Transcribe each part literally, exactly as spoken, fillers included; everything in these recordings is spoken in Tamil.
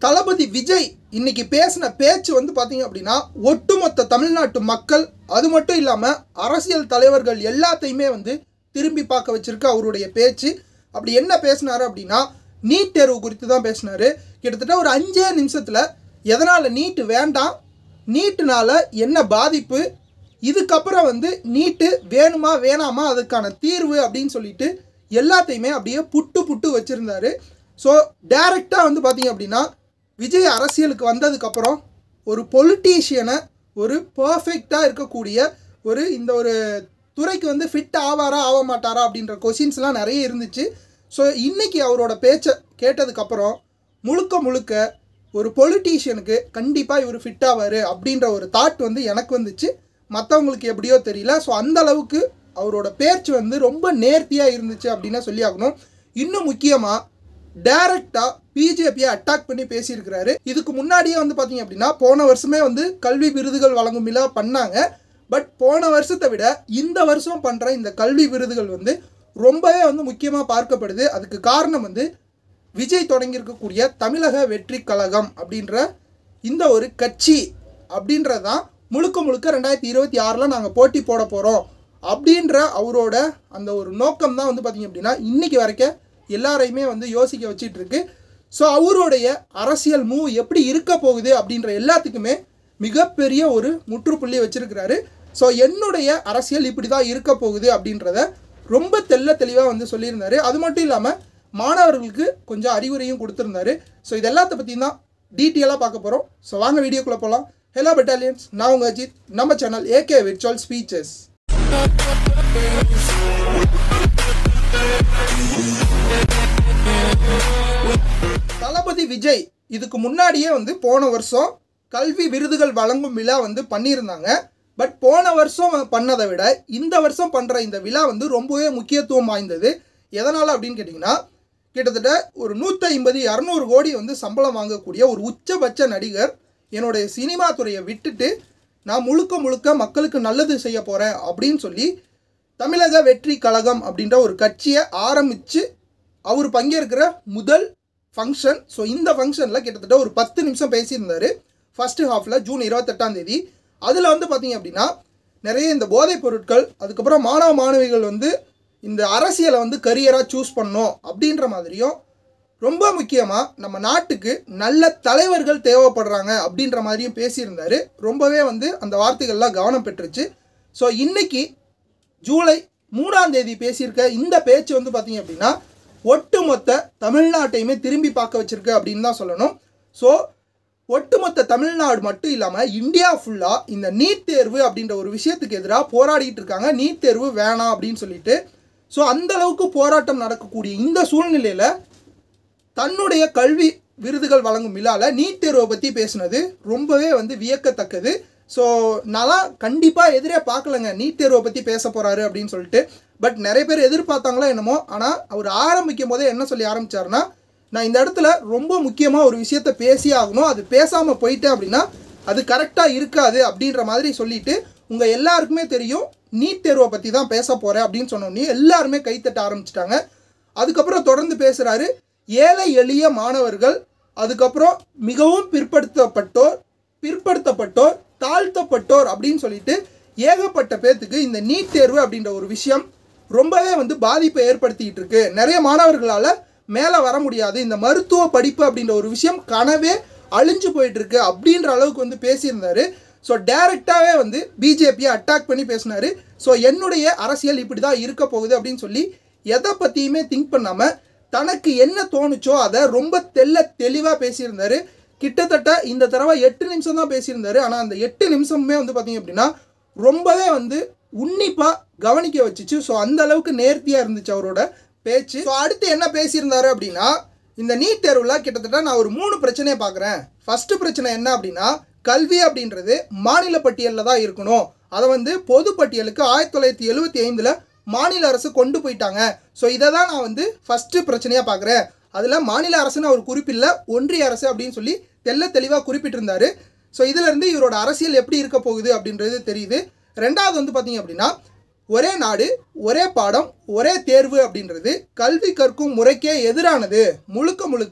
தளபதி விஜய் இன்னைக்கு பேசின பேச்சு வந்து பார்த்தீங்க அப்படின்னா ஒட்டுமொத்த தமிழ்நாட்டு மக்கள் அது மட்டும் இல்லாமல் அரசியல் தலைவர்கள் எல்லாத்தையுமே வந்து திரும்பி பார்க்க வச்சிருக்க அவருடைய பேச்சு. அப்படி என்ன பேசினாரு அப்படின்னா நீட் தேர்வு குறித்து தான் பேசினாரு. கிட்டத்தட்ட ஒரு அஞ்சே நிமிஷத்தில் எதனால் நீட்டு வேண்டாம், நீட்டுனால என்ன பாதிப்பு, இதுக்கப்புறம் வந்து நீட்டு வேணுமா வேணாமா அதுக்கான தீர்வு அப்படின்னு சொல்லிட்டு எல்லாத்தையுமே அப்படியே புட்டு புட்டு வச்சுருந்தாரு. ஸோ டைரெக்டாக வந்து பார்த்தீங்க அப்படின்னா விஜய் அரசியலுக்கு வந்ததுக்கப்புறம் ஒரு பொலிட்டீஷியனை ஒரு பர்ஃபெக்டாக இருக்கக்கூடிய ஒரு இந்த ஒரு துறைக்கு வந்து ஃபிட் ஆவாரா ஆக மாட்டாரா அப்படின்ற கொஷின்ஸ்லாம் நிறைய இருந்துச்சு. ஸோ இன்றைக்கி அவரோட பேச்சை கேட்டதுக்கப்புறம் முழுக்க முழுக்க ஒரு பொலிட்டீஷியனுக்கு கண்டிப்பாக இவர் ஃபிட் ஆவார் அப்படின்ற ஒரு தாட் வந்து எனக்கு வந்துச்சு. மற்றவங்களுக்கு எப்படியோ தெரியல. ஸோ அந்தளவுக்கு அவரோட பேச்சு வந்து ரொம்ப நேர்த்தியாக இருந்துச்சு அப்படின்னு சொல்லி ஆகணும். இன்னும் முக்கியமாக டைரக்டாக பிஜேபியை அட்டாக் பண்ணி பேசியிருக்கிறாரு. இதுக்கு முன்னாடியே வந்து பார்த்தீங்க அப்படின்னா போன வருஷமே வந்து கல்வி விருதுகள் வழங்கும் விழா பண்ணாங்க. பட் போன வருஷத்தை விட இந்த வருஷம் பண்ணுற இந்த கல்வி விருதுகள் வந்து ரொம்பவே வந்து முக்கியமாக பார்க்கப்படுது. அதுக்கு காரணம் வந்து விஜய் தொடங்கியிருக்கக்கூடிய தமிழக வெற்றி கழகம் அப்படின்ற இந்த ஒரு கட்சி அப்படின்றதான் முழுக்க முழுக்க ரெண்டாயிரத்தி இருபத்தி ஆறில் நாங்கள் போட்டி போட போகிறோம் அப்படின்ற அவரோட அந்த ஒரு நோக்கம் தான் வந்து பார்த்திங்க அப்படின்னா இன்றைக்கி வரைக்கும் எல்லாரையுமே வந்து யோசிக்க வச்சிட்டு இருக்கு. ஸோ அவருடைய அரசியல் மூவ் எப்படி இருக்க போகுது அப்படின்ற எல்லாத்துக்குமே மிகப்பெரிய ஒரு முற்றுப்புள்ளி வச்சிருக்கிறாரு. ஸோ என்னுடைய அரசியல் இப்படி தான் இருக்க போகுது அப்படின்றத ரொம்ப தெல்ல தெளிவாக வந்து சொல்லியிருந்தாரு. அது மட்டும் இல்லாமல் மாணவர்களுக்கு கொஞ்சம் அறிவுரையும் கொடுத்துருந்தாரு. ஸோ இது எல்லாத்த பற்றியும் தான் டீட்டெயிலாக பார்க்க போகிறோம். ஸோ வாங்க வீடியோக்குள்ளே போகலாம். ஹலோ பெட்டாலியன்ஸ், நான் உங்கள் அஜித். நம்ம channel AK virtual speeches. Thalapathy Vijay இதுக்கு முன்னாடியே வந்து போன வருஷம் கல்வி விருதுகள் வழங்கும் விழா வந்து பண்ணியிருந்தாங்க. பட் போன வருஷம் பண்ணதை விட இந்த வருஷம் பண்ணுற இந்த விழா வந்து ரொம்பவே முக்கியத்துவம் வாய்ந்தது. எதனால் அப்படின்னு கேட்டிங்கன்னா கிட்டத்தட்ட ஒரு நூற்றி ஐம்பது இரநூறு கோடி வந்து சம்பளம் வாங்கக்கூடிய ஒரு உச்சபட்ச நடிகர் என்னுடைய சினிமா துறையை விட்டுட்டு நான் முழுக்க முழுக்க மக்களுக்கு நல்லது செய்ய போகிறேன் அப்படின்னு சொல்லி தமிழக வெற்றி கழகம் அப்படின்ற ஒரு கட்சியை ஆரம்பித்து அவர் பங்கேற்கிற முதல் ஃபங்க்ஷன். ஸோ இந்த ஃபங்க்ஷனில் கிட்டத்தட்ட ஒரு பத்து நிமிஷம் பேசியிருந்தார் ஃபஸ்ட்டு ஹாஃபில் ஜூன் இருபத்தெட்டாம் தேதி. அதில் வந்து பார்த்திங்க அப்படின்னா நிறைய இந்த போதைப் பொருட்கள், அதுக்கப்புறம் மாணவ மாணவிகள் வந்து இந்த அரசியலை வந்து கரியராக சூஸ் பண்ணணும் அப்படின்ற மாதிரியும் ரொம்ப முக்கியமாக நம்ம நாட்டுக்கு நல்ல தலைவர்கள் தேவைப்படுறாங்க அப்படின்ற மாதிரியும் பேசியிருந்தார். ரொம்பவே வந்து அந்த வார்த்தைகள்லாம் கவனம் பெற்றுச்சு. ஸோ இன்றைக்கி ஜூலை மூணாம் தேதி பேசியிருக்க இந்த பேச்சு வந்து பார்த்திங்க அப்படின்னா ஒட்டுமொத்த தமிழ்நாட்டையுமே திரும்பி பார்க்க வச்சுருக்கு அப்படின்னு தான் சொல்லணும். ஸோ ஒட்டுமொத்த தமிழ்நாடு மட்டும் இல்லாமல் இந்தியா ஃபுல்லாக இந்த நீட் தேர்வு அப்படின்ற ஒரு விஷயத்துக்கு எதிராக போராடிட்டு இருக்காங்க. நீட் தேர்வு வேணாம் அப்படின்னு சொல்லிட்டு. ஸோ அந்தளவுக்கு போராட்டம் நடக்கக்கூடிய இந்த சூழ்நிலையில் தன்னுடைய கல்வி விருதுகள் வழங்கும் விழாவில் நீட் தேர்வை பற்றி பேசுனது ரொம்பவே வந்து வியக்கத்தக்கது. ஸோ நான் கண்டிப்பாக எதிரே பார்க்கலங்க நீட் தேர்வை பற்றி பேச போகிறாரு அப்படின்னு சொல்லிட்டு. பட் நிறைய பேர் எதிர்பார்த்தாங்களோ என்னமோ. ஆனால் அவர் ஆரம்பிக்கும் போதே என்ன சொல்லி ஆரம்பித்தார்னா நான் இந்த இடத்துல ரொம்ப முக்கியமாக ஒரு விஷயத்த பேசியே ஆகணும், அது பேசாமல் போயிட்டேன் அப்படின்னா அது கரெக்டாக இருக்காது அப்படின்ற மாதிரி சொல்லிவிட்டு உங்கள் எல்லாருக்குமே தெரியும் நீட் தேர்வை பற்றி தான் பேச போகிறேன் அப்படின்னு சொன்னோன்னே எல்லாருமே கைத்தட்ட ஆரம்பிச்சிட்டாங்க. அதுக்கப்புறம் தொடர்ந்து பேசுகிறாரு ஏழை எளிய மாணவர்கள், அதுக்கப்புறம் மிகவும் பிற்படுத்தப்பட்டோர் பிற்படுத்தப்பட்டோர் தாழ்த்தப்பட்டோர் அப்படின்னு சொல்லிட்டு ஏகப்பட்ட பேர்த்துக்கு இந்த நீட் தேர்வு அப்படின்ற ஒரு விஷயம் ரொம்பவே வந்து பாதிப்பை ஏற்படுத்திக்கிட்டு இருக்கு. நிறைய மாணவர்களால் மேலே வர முடியாது, இந்த மருத்துவ படிப்பு அப்படின்ற ஒரு விஷயம் கனவே அழிஞ்சு போயிட்டுருக்கு அப்படின்ற அளவுக்கு வந்து பேசியிருந்தார். ஸோ டைரெக்டாகவே வந்து பிஜேபியை அட்டாக் பண்ணி பேசினார். ஸோ என்னுடைய அரசியல் இப்படி தான் இருக்க போகுது அப்படின்னு சொல்லி எதை பற்றியுமே திங்க் பண்ணாமல் தனக்கு என்ன தோணுச்சோ அதை ரொம்ப தெல்ல தெளிவாக பேசியிருந்தார். கிட்டத்தட்ட இந்த தடவை எட்டு நிமிஷம் தான் பேசியிருந்தார். ஆனால் அந்த எட்டு நிமிஷமுமே வந்து பார்த்திங்க அப்படின்னா ரொம்பவே வந்து உன்னிப்பாக கவனிக்க வச்சிச்சு. ஸோ அந்த அளவுக்கு நேர்த்தியாக இருந்துச்சு அவரோட பேச்சு. ஸோ அடுத்து என்ன பேசியிருந்தாரு அப்படின்னா இந்த நீட் தேர்வில் கிட்டத்தட்ட நான் ஒரு மூணு பிரச்சனையை பார்க்குறேன். ஃபஸ்ட்டு பிரச்சனை என்ன அப்படின்னா கல்வி அப்படின்றது மாநில பட்டியலில் தான் இருக்கணும். அதை வந்து பொது பட்டியலுக்கு ஆயிரத்தி தொள்ளாயிரத்தி எழுபத்தி ஐந்தில் மாநில அரசு கொண்டு போயிட்டாங்க. ஸோ இதை தான் நான் வந்து ஃபஸ்ட்டு பிரச்சனையாக பார்க்குறேன். அதில் மாநில அரசுன்னு அவர் குறிப்பில்லை, ஒன்றிய அரசு அப்படின்னு சொல்லி தெல்ல தெளிவாக குறிப்பிட்டிருந்தார். ஸோ இதிலேருந்து இவரோட அரசியல் எப்படி இருக்க போகுது அப்படின்றது தெரியுது. ரெண்டாவது வந்து பார்த்திங்க அப்படின்னா ஒரே நாடு ஒரே பாடம் ஒரே தேர்வு அப்படின்றது கல்வி கற்கும் முறைக்கே எதிரானது, முழுக்க முழுக்க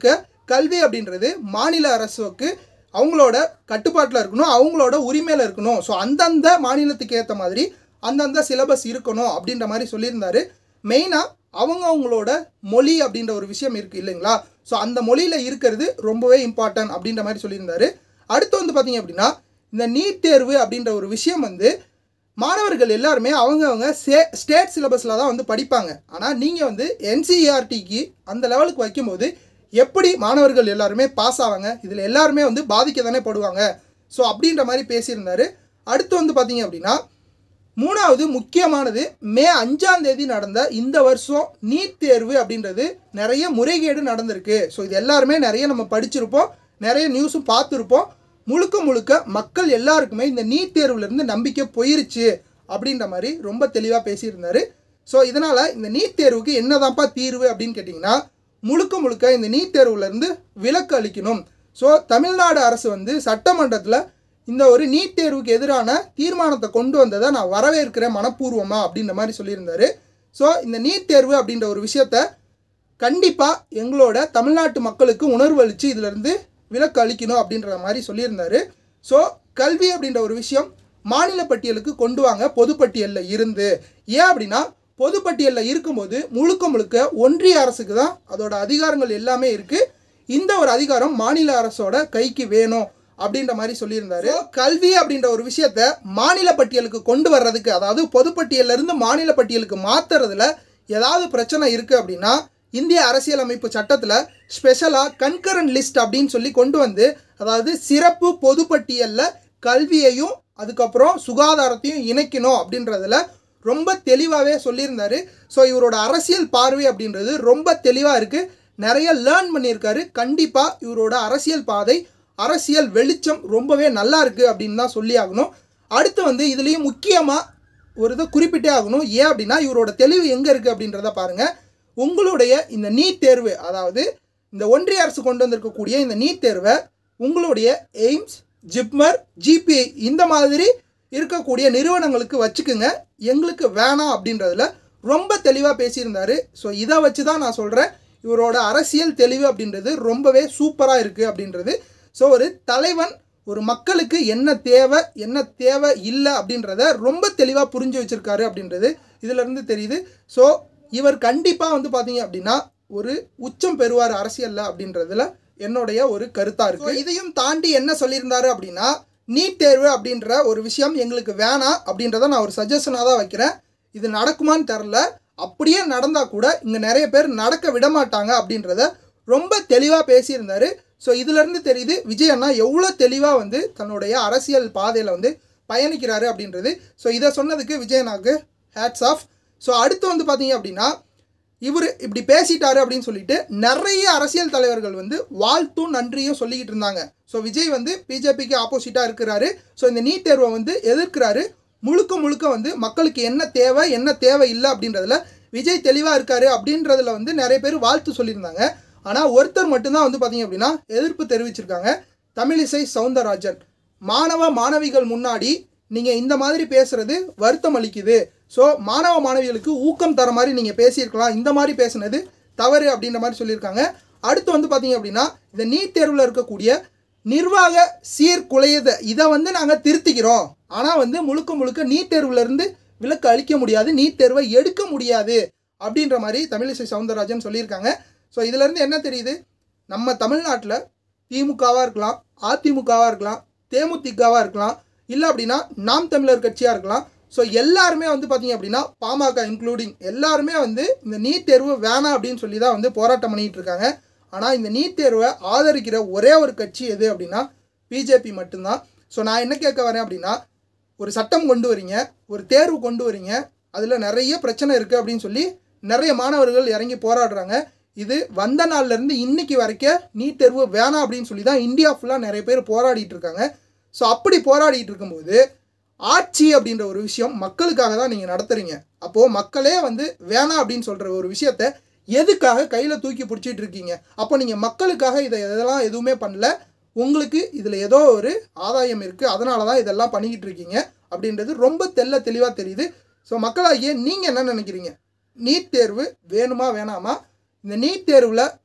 கல்வி அப்படின்றது மாநில அரசுக்கு அவங்களோட கட்டுப்பாட்டில் இருக்கணும், அவங்களோட உரிமையில் இருக்கணும். ஸோ அந்தந்த மாநிலத்துக்கு ஏற்ற மாதிரி அந்தந்த சிலபஸ் இருக்கணும் அப்படின்ற மாதிரி சொல்லியிருந்தாரு. மெயினாக அவங்க அவங்களோட மொழி அப்படின்ற ஒரு விஷயம் இருக்குது இல்லைங்களா? ஸோ அந்த மொழியில் இருக்கிறது ரொம்பவே இம்பார்ட்டன்ட் அப்படின்ற மாதிரி சொல்லியிருந்தாரு. அடுத்து வந்து பார்த்திங்க அப்படின்னா இந்த நீட் தேர்வு அப்படின்ற ஒரு விஷயம் வந்து மாணவர்கள் எல்லாருமே அவங்கவுங்க ஸ்டே ஸ்டேட் சிலபஸில் தான் வந்து படிப்பாங்க. ஆனால் நீங்கள் வந்து என்சிஇஆர்டிக்கு அந்த லெவலுக்கு வைக்கும்போது எப்படி மாணவர்கள் எல்லாருமே பாஸ் ஆவாங்க? இதில் எல்லாருமே வந்து பாதிக்க தானே படுவாங்க. ஸோ அப்படின்ற மாதிரி பேசியிருந்தார். அடுத்து வந்து பார்த்திங்க அப்படின்னா மூணாவது முக்கியமானது, மே அஞ்சாம் தேதி நடந்த இந்த வருஷம் நீட் தேர்வு அப்படின்றது நிறைய முறைகேடு நடந்திருக்கு. ஸோ இது எல்லாருமே நிறைய நம்ம படிச்சிருப்போம், நிறைய நியூஸும் பார்த்துருப்போம். முழுக்க முழுக்க மக்கள் எல்லாருக்குமே இந்த நீட் தேர்வுலேருந்து நம்பிக்கை போயிருச்சு அப்படின்ற மாதிரி ரொம்ப தெளிவாக பேசியிருந்தார். ஸோ இதனால் இந்த நீட் தேர்வுக்கு என்னதான்ப்பா தீர்வு அப்படின்னு கேட்டிங்கன்னா, முழுக்க முழுக்க இந்த நீட் தேர்வுலேருந்து விலக்கு அளிக்கணும். ஸோ தமிழ்நாடு அரசு வந்து சட்டமன்றத்தில் இந்த ஒரு நீட் தேர்வுக்கு எதிரான தீர்மானத்தை கொண்டு வந்ததை நான் வரவேற்கிறேன் மனப்பூர்வமாக அப்படின்ற மாதிரி சொல்லியிருந்தார். ஸோ இந்த நீட் தேர்வு அப்படின்ற ஒரு விஷயத்த கண்டிப்பாக எங்களோட தமிழ்நாட்டு மக்களுக்கு உணர்வு அளித்து இதிலேருந்து விலக்கு அளிக்கணும் அப்படின்ற மாதிரி சொல்லியிருந்தார். ஸோ கல்வி அப்படின்ற ஒரு விஷயம் மாநில பட்டியலுக்கு கொண்டு வாங்க பொதுப்பட்டியலில் இருந்து. ஏன் அப்படின்னா பொதுப்பட்டியலில் இருக்கும்போது முழுக்க முழுக்க ஒன்றிய அரசுக்கு தான் அதோட அதிகாரங்கள் எல்லாமே இருக்குது. இந்த ஒரு அதிகாரம் மாநில அரசோட கைக்கு வேணும் அப்படின்ற மாதிரி சொல்லியிருந்தாரு. கல்வி அப்படின்ற ஒரு விஷயத்த மாநில பட்டியலுக்கு கொண்டு வர்றதுக்கு, அதாவது பொதுப்பட்டியலிருந்து மாநில பட்டியலுக்கு மாற்றுறதுல ஏதாவது பிரச்சனை இருக்குது அப்படின்னா இந்திய அரசியலமைப்பு சட்டத்தில் ஸ்பெஷலாக கன்கரண்ட் லிஸ்ட் அப்படின்னு சொல்லி கொண்டு வந்து, அதாவது சிறப்பு பொதுப்பட்டியலில் கல்வியையும் அதுக்கப்புறம் சுகாதாரத்தையும் இணைக்கணும் அப்படின்றதுல ரொம்ப தெளிவாகவே சொல்லியிருந்தார். ஸோ இவரோட அரசியல் பார்வை அப்படின்றது ரொம்ப தெளிவாக இருக்குது, நிறைய லேர்ன் பண்ணியிருக்காரு. கண்டிப்பாக இவரோட அரசியல் பாதை, அரசியல் வெளிச்சம் ரொம்பவே நல்லா இருக்குது அப்படின்னு தான் சொல்லி ஆகணும். அடுத்து வந்து இதுலேயும் முக்கியமாக ஒரு இதை குறிப்பிட்டே ஆகணும். ஏன் அப்படின்னா இவரோட தெளிவு எங்கே இருக்குது அப்படின்றத பாருங்கள். உங்களுடைய இந்த நீட் தேர்வு, அதாவது இந்த ஒன்றிய அரசு கொண்டு வந்திருக்கக்கூடிய இந்த நீட் தேர்வை உங்களுடைய எய்ம்ஸ், ஜிப்மர், ஜிபிஐ இந்த மாதிரி இருக்கக்கூடிய நிறுவனங்களுக்கு வச்சுக்குங்க, எங்களுக்கு வேணாம் அப்படின்றதுல ரொம்ப தெளிவாக பேசியிருந்தார். ஸோ இதை வச்சு தான் நான் சொல்கிறேன் இவரோட அரசியல் தெளிவு அப்படின்றது ரொம்பவே சூப்பராக இருக்குது அப்படின்றது. ஸோ ஒரு தலைவன் ஒரு மக்களுக்கு என்ன தேவை என்ன தேவை இல்லை அப்படின்றத ரொம்ப தெளிவாக புரிஞ்சு வச்சுருக்காரு அப்படின்றது இதிலேருந்து தெரியுது. ஸோ இவர் கண்டிப்பாக வந்து பார்த்தீங்க அப்படின்னா ஒரு உச்சம் பெறுவார் அரசியலில் அப்படின்றதுல என்னுடைய ஒரு கருத்தாக இருக்குது. இதையும் தாண்டி என்ன சொல்லியிருந்தாரு அப்படின்னா, நீட் தேர்வு அப்படின்ற ஒரு விஷயம் எங்களுக்கு வேணாம் அப்படின்றத நான் ஒரு சஜஷனாக தான் வைக்கிறேன். இது நடக்குமான்னு தெரில, அப்படியே நடந்தால் கூட இங்கே நிறைய பேர் நடக்க விட மாட்டாங்க அப்படின்றத ரொம்ப தெளிவாக பேசியிருந்தார். ஸோ இதிலேருந்து தெரியுது விஜய் அண்ணா எவ்வளோ தெளிவாக வந்து தன்னுடைய அரசியல் பாதையில் வந்து பயணிக்கிறாரு அப்படின்றது. ஸோ இதை சொன்னதுக்கு விஜய் அண்ணாவுக்கு ஹேட்ஸ் ஆஃப். ஸோ அடுத்து வந்து பார்த்தீங்க அப்படின்னா இவர் இப்படி பேசிட்டாரு அப்படின்னு சொல்லிட்டு நிறைய அரசியல் தலைவர்கள் வந்து வாழ்த்தும் நன்றியும் சொல்லிக்கிட்டு இருந்தாங்க. ஸோ விஜய் வந்து பிஜேபிக்கு ஆப்போசிட்டாக இருக்கிறாரு. ஸோ இந்த நீட் தேர்வை வந்து எதிர்க்கிறாரு. முழுக்க முழுக்க வந்து மக்களுக்கு என்ன தேவை என்ன தேவை இல்லை அப்படின்றதுல விஜய் தெளிவாக இருக்காரு அப்படின்றதுல வந்து நிறைய பேர் வாழ்த்து சொல்லியிருந்தாங்க. ஆனால் ஒருத்தர் மட்டும்தான் வந்து பார்த்தீங்க அப்படின்னா எதிர்ப்பு தெரிவிச்சிருக்காங்க, தமிழிசை சவுந்தரராஜன். மாணவ மாணவிகள் முன்னாடி நீங்கள் இந்த மாதிரி பேசுகிறது வருத்தம் அளிக்குது. ஸோ மாணவ மாணவிகளுக்கு ஊக்கம் தர மாதிரி நீங்கள் பேசியிருக்கலாம், இந்த மாதிரி பேசுனது தவறு அப்படின்ற மாதிரி சொல்லியிருக்காங்க. அடுத்து வந்து பார்த்தீங்க அப்படின்னா இந்த நீட் தேர்வில் இருக்கக்கூடிய நிர்வாக சீர்குலையதை இதை வந்து நாங்கள் திருத்திக்கிறோம், ஆனால் வந்து முழுக்க முழுக்க நீட் தேர்வுலேருந்து விலக்கு அளிக்க முடியாது, நீட் தேர்வை எடுக்க முடியாது அப்படின்ற மாதிரி தமிழிசை சவுந்தரராஜன் சொல்லியிருக்காங்க. ஸோ இதிலேருந்து என்ன தெரியுது, நம்ம தமிழ்நாட்டில் திமுகவாக இருக்கலாம், அதிமுகவாக இருக்கலாம், தேமுதிகவாக இருக்கலாம், இல்லை அப்படின்னா நாம் தமிழர் கட்சியாக இருக்கலாம். ஸோ எல்லாருமே வந்து பார்த்திங்க அப்படின்னா பாமக இன்க்ளூடிங் எல்லாருமே வந்து இந்த நீட் தேர்வு வேணாம் அப்படின்னு சொல்லி தான் வந்து போராட்டம் பண்ணிகிட்டு இருக்காங்க. ஆனால் இந்த நீட் தேர்வை ஆதரிக்கிற ஒரே ஒரு கட்சி எது அப்படின்னா பிஜேபி மட்டும்தான். ஸோ நான் என்ன கேட்க வரேன் அப்படின்னா, ஒரு சட்டம் கொண்டு வரீங்க, ஒரு தேர்வு கொண்டு வரீங்க, அதில் நிறைய பிரச்சனை இருக்குது அப்படின்னு சொல்லி நிறைய மாணவர்கள் இறங்கி போராடுறாங்க. இது வந்த நாள்லேருந்து இன்றைக்கி வரைக்கும் நீட் தேர்வு வேணாம் அப்படின்னு சொல்லி தான் இந்தியா ஃபுல்லாக நிறைய பேர் போராடிட்டு இருக்காங்க. ஸோ அப்படி போராடிட்டு இருக்கும்போது ஆட்சி அப்படின்ற ஒரு விஷயம் மக்களுக்காக தான் நீங்கள் நடத்துகிறீங்க. அப்போது மக்களே வந்து வேணாம் அப்படின்னு சொல்கிற ஒரு விஷயத்த எதுக்காக கையில் தூக்கி பிடிச்சிட்டு இருக்கீங்க? அப்போ நீங்கள் மக்களுக்காக இதை இதெல்லாம் எதுவுமே பண்ணல, உங்களுக்கு இதில் ஏதோ ஒரு ஆதாயம் இருக்குது, அதனால தான் இதெல்லாம் பண்ணிக்கிட்டு இருக்கீங்க அப்படின்றது ரொம்ப தெல்ல தெளிவாக தெரியுது. ஸோ மக்களாகிய நீங்கள் என்ன நினைக்கிறீங்க? நீட் தேர்வு வேணுமா வேணாமா? இந்த நீட் தேர்வில்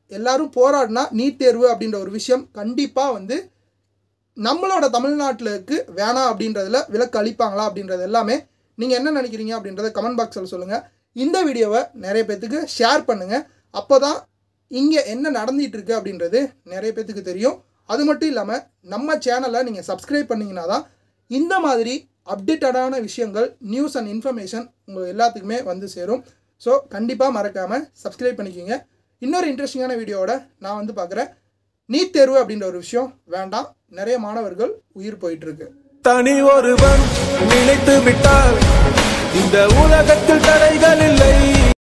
எல்லாரும் போராடினா நீட் தேர்வு அப்படின்ற ஒரு விஷயம் கண்டிப்பாக வந்து நம்மளோட தமிழ்நாட்டிலுக்கு வேணாம் அப்படின்றதுல விலக்கு அளிப்பாங்களா அப்படின்றது எல்லாமே நீங்கள் என்ன நினைக்கிறீங்க அப்படின்றத கமெண்ட் பாக்ஸில் சொல்லுங்கள். இந்த வீடியோவை நிறைய பேர்த்துக்கு ஷேர் பண்ணுங்கள். அப்போ தான் இங்கே என்ன நடந்துகிட்டு இருக்கு அப்படின்றது நிறைய பேர்த்துக்கு தெரியும். அது மட்டும் இல்லாமல் நம்ம சேனலை நீங்கள் சப்ஸ்கிரைப் பண்ணிங்கன்னா தான் இந்த மாதிரி அப்டேட்டடான விஷயங்கள், நியூஸ் அண்ட் இன்ஃபர்மேஷன் உங்கள் எல்லாத்துக்குமே வந்து சேரும். ஸோ கண்டிப்பாக மறக்காமல் சப்ஸ்கிரைப் பண்ணிக்கோங்க. இன்னொரு இன்ட்ரெஸ்டிங்கான வீடியோவோட நான் வந்து பார்க்குறேன். நீட் தேர்வு அப்படின்ற ஒரு விஷயம் வேண்டாம், நிறைய மாணவர்கள் உயிர் போயிட்டுருக்கு. தனி ஒருவன் நினைத்து விட்டால் இந்த உலகத்தில் தடைகள் இல்லை.